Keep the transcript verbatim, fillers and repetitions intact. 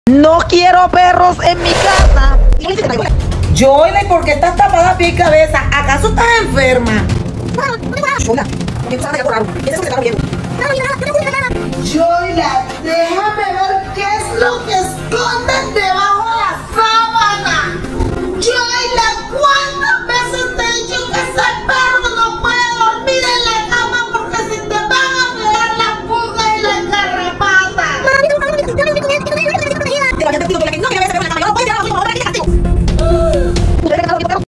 No quiero perros en mi casa. Joyla, ¿por qué estás tapada a pie y cabeza? ¿Acaso estás enferma? Joyla, Joyla, déjame ver qué es lo que esconde.